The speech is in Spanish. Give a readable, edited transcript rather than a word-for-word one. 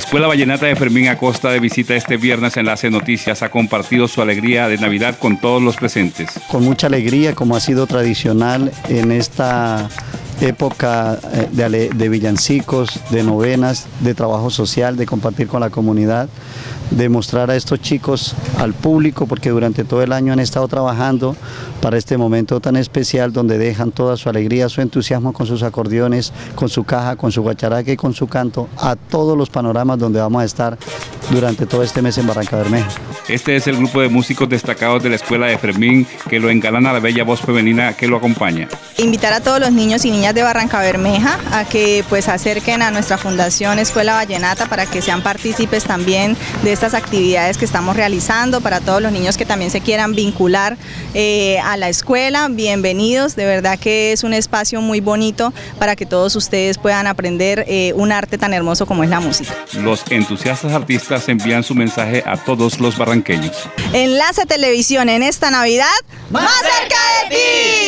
Escuela Vallenata de Fermín Acosta, de visita este viernes en Enlace Noticias, ha compartido su alegría de Navidad con todos los presentes. Con mucha alegría, como ha sido tradicional en esta época de villancicos, de novenas, de trabajo social, de compartir con la comunidad, de mostrar a estos chicos, al público, porque durante todo el año han estado trabajando para este momento tan especial donde dejan toda su alegría, su entusiasmo con sus acordeones, con su caja, con su guacharaca y con su canto, a todos los panoramas donde vamos a estar durante todo este mes en Barrancabermeja. Este es el grupo de músicos destacados de la Escuela de Fermín que lo engalana la bella voz femenina que lo acompaña. Invitar a todos los niños y niñas de Barrancabermeja a que pues acerquen a nuestra Fundación Escuela Vallenata para que sean partícipes también de estas actividades que estamos realizando. Para todos los niños que también se quieran vincular a la escuela, bienvenidos. De verdad que es un espacio muy bonito para que todos ustedes puedan aprender un arte tan hermoso como es la música. Los entusiastas artistas envían su mensaje a todos los barranqueños. Enlace Televisión, en esta Navidad, ¡más cerca de ti!